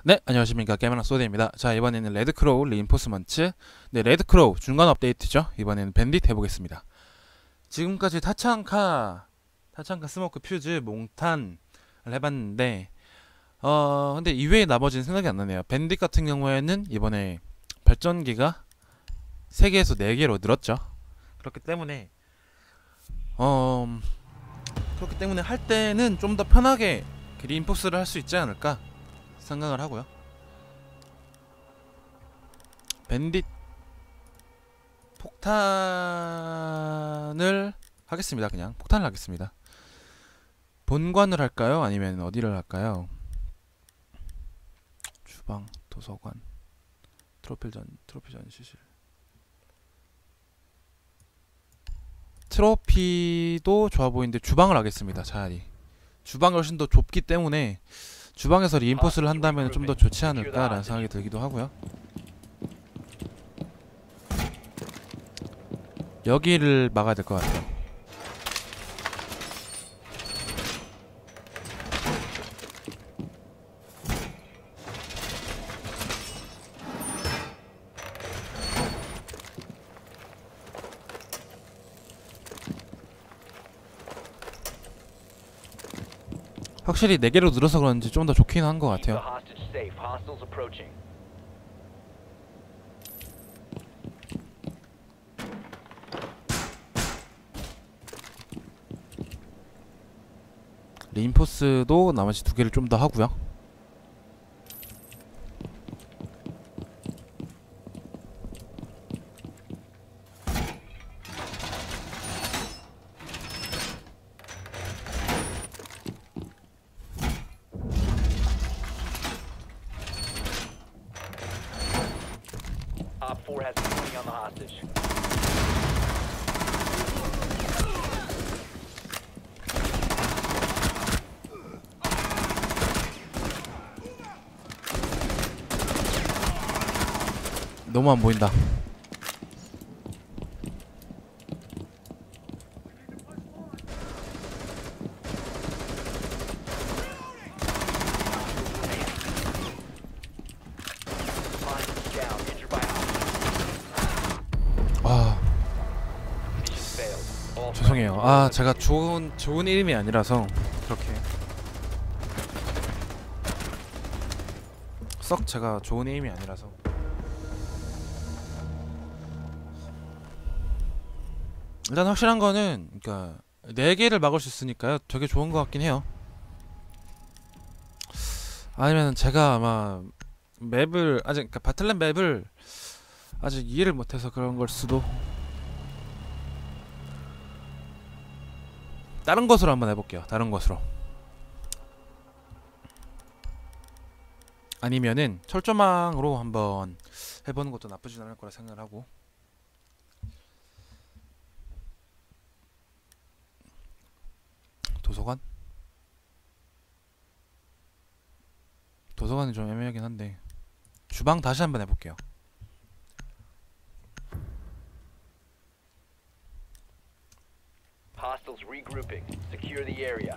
네, 안녕하십니까. 게임하는 소드입니다. 자, 이번에는 레드크로우 리인포스먼트. 네, 레드크로우 중간 업데이트죠. 이번에는 밴딧 해보겠습니다. 지금까지 타창카 스모크 퓨즈 몽탄을 해봤는데 근데 이외에 나머지는 생각이 안 나네요. 밴딧 같은 경우에는 이번에 발전기가 3개에서 4개로 늘었죠. 그렇기 때문에 어 할 때는 좀 더 편하게 리인포스를 할 수 있지 않을까 생각을 하고요. 밴딧 폭탄을 하겠습니다. 그냥 폭탄을 하겠습니다. 본관을 할까요? 아니면 어디를 할까요? 주방, 도서관, 트로피 전시실. 트로피도 좋아 보이는데 주방을 하겠습니다. 차라리 주방이 훨씬 더 좁기 때문에 주방에서 리인포스를 한다면 좀 더 좋지 않을까라는 생각이 들기도 하고요. 여기를 막아야 될 것 같아요. 확실히 4개로 늘어서 그런지 좀 더 좋긴 한 것 같아요. 리인포스도 나머지 2개를 좀 더 하고요. 너무 안 보인다. 아, 죄송해요. 제가 좋은 이름이 아니라서 그렇게 썩 제가 좋은 이름이 아니라서. 일단 확실한 거는 그러니까 4개를 막을 수 있으니까요. 되게 좋은 것 같긴 해요. 아니면 제가 아마 맵을 아직 그러니까 바틀넷 맵을 아직 이해를 못해서 그런 걸 수도. 다른 것으로 한번 해볼게요. 다른 것으로. 아니면은 철조망으로 한번 해보는 것도 나쁘진 않을 거라 생각을 하고. 도서관? 도서관이 좀 애매하긴 한데 주방 다시 한번 해볼게요. Hostiles regrouping. Secure the area.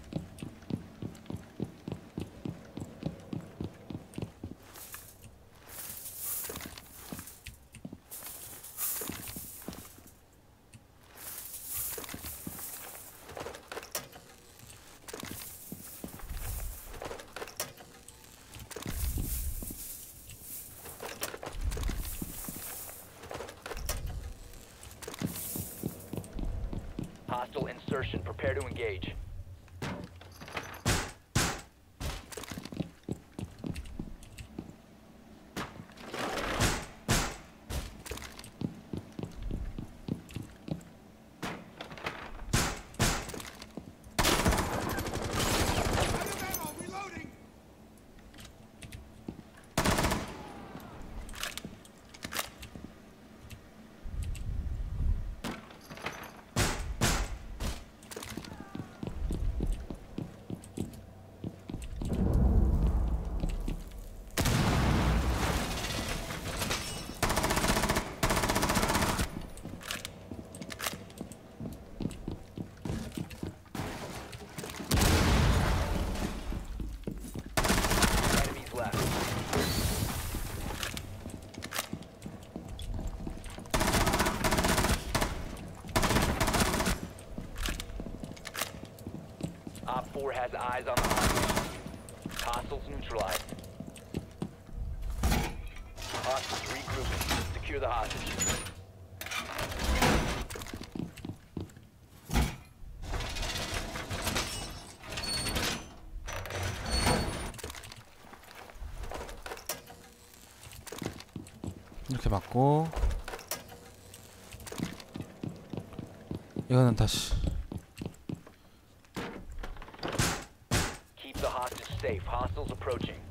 Hostile insertion. Prepare to engage. has eyes on the hostage. Hostiles neutralized. Hostiles regrouping. Secure the hostage. 이렇게 맞고 이거는 다시 Keep the hostage safe. Hostiles approaching.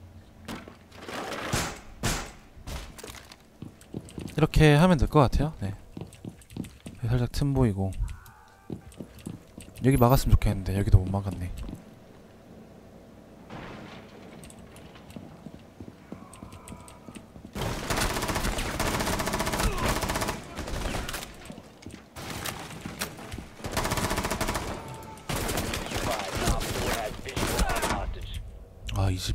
이렇게 하면 될 것 같아요. 네. 살짝 틈 보이고 여기 막았으면 좋겠는데 여기도 못 막았네. Op 4 has visual on hostage. 아, 이 집.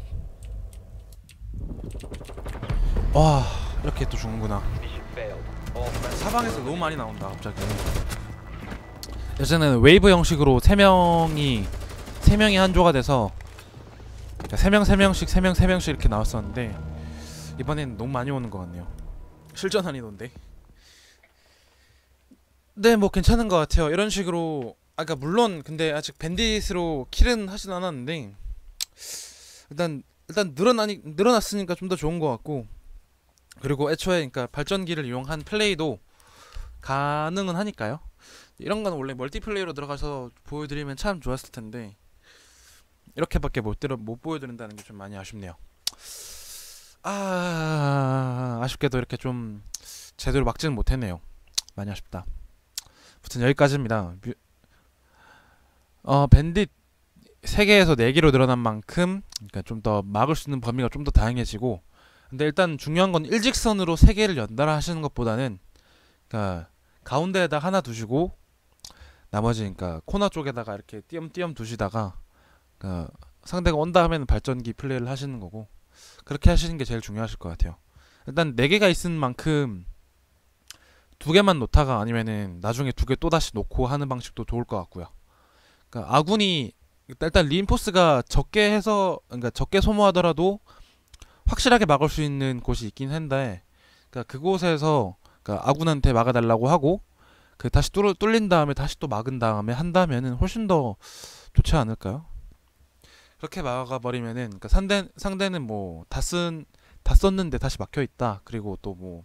와, 이렇게 또 죽는구나. Mission failed. All friendly 사방에서 너무 많이 나온다, 갑자기. 예전에는 웨이브 형식으로 세 명이 한 조가 돼서 세 명씩 이렇게 나왔었는데 이번에는 너무 많이 오는 것 같네요. 실전 난이도인데. 네, 뭐 괜찮은 것 같아요. 이런 식으로 아까 물론 근데 아직 밴딧으로 킬은 하진 않았는데 일단 늘어났으니까 좀 더 좋은 것 같고, 그리고 애초에 그러니까 발전기를 이용한 플레이도 가능은 하니까요. 이런 건 원래 멀티플레이로 들어가서 보여드리면 참 좋았을 텐데 이렇게밖에 못 보여드린다는 게 좀 많이 아쉽네요. 아쉽게도 이렇게 좀 제대로 막지는 못했네요. 많이 아쉽다. 아무튼 여기까지입니다. 밴딧 3개에서 4개로 늘어난 만큼 그러니까 좀 더 막을 수 있는 범위가 좀 더 다양해지고, 근데 일단 중요한 건 일직선으로 3개를 연달아 하시는 것보다는 그러니까 가운데에다 하나 두시고 나머지 그러니까 코너 쪽에다가 이렇게 띄엄띄엄 두시다가 그러니까 상대가 온다 하면 발전기 플레이를 하시는 거고, 그렇게 하시는 게 제일 중요하실 것 같아요. 일단 4개가 있은 만큼 2개만 놓다가 아니면은 나중에 2개 또다시 놓고 하는 방식도 좋을 것 같고요. 그러니까 아군이 일단 리인포스가 적게 해서 그러니까 적게 소모하더라도 확실하게 막을 수 있는 곳이 있긴 한데, 그러니까 그곳에서 그러니까 아군한테 막아달라고 하고 그 다시 뚫린 다음에 다시 또 막은 다음에 한다면은 훨씬 더 좋지 않을까요? 그렇게 막아버리면은 그러니까 상대는 뭐 다 썼는데 다시 막혀 있다. 그리고 또 뭐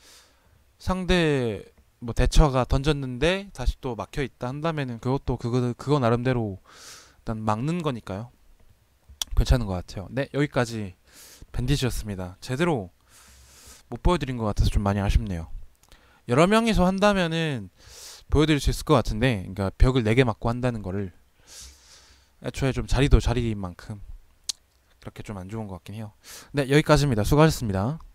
상대 뭐 대처가 던졌는데 다시 또 막혀 있다 한다면은 그것도 그거 나름대로 일단 막는 거니까요. 괜찮은 것 같아요. 네, 여기까지 밴딧이었습니다. 제대로 못 보여드린 것 같아서 좀 많이 아쉽네요. 여러 명이서 한다면은 보여드릴 수 있을 것 같은데, 그러니까 벽을 4개 맞고 한다는 거를 애초에 좀 자리도 자리인 만큼 그렇게 좀 안 좋은 것 같긴 해요. 네, 여기까지입니다. 수고하셨습니다.